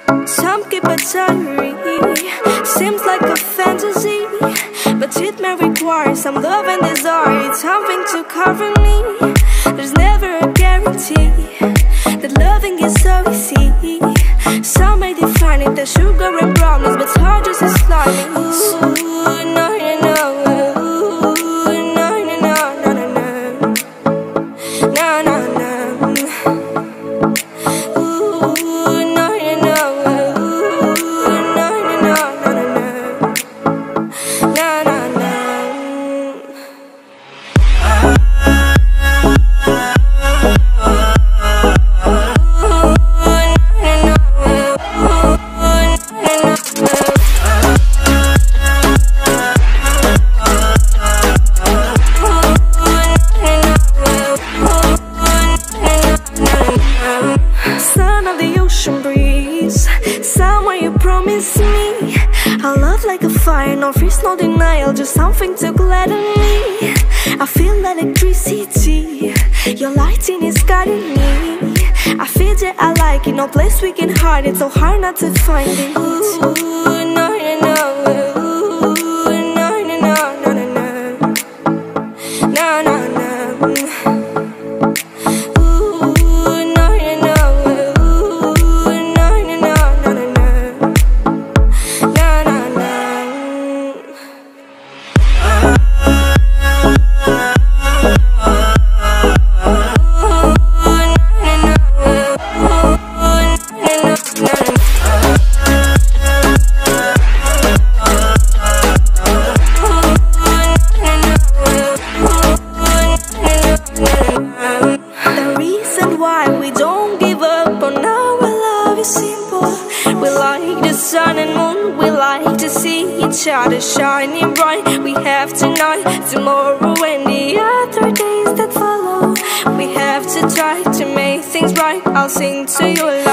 Some keep a diary, seems like a fantasy, but it may require some love and desire, something to cover me. There's never a guarantee that loving is so easy. Some may define it as sugar and brownies, but hard just as slimy. Ooh, no, no, no. Ooh, no, no, no, no, no, no. No, no, no. Ooh, no, no, no. Ooh, no, no, no, no, no, no. No, no, no. Son of the ocean breeze, somewhere you promised me a love like a fire, no freeze, no denial, just something to gladden me. I feel electricity, your lighting is guiding me. I feel that I like it, no place we can hide it, so hard not to find it. Ooh, no, no, no. Ooh, no, no, no, no, no, no. No, no, no. Sun and moon, we like to see each other shining bright. We have tonight, tomorrow and the other days that follow. We have to try to make things right. I'll sing to you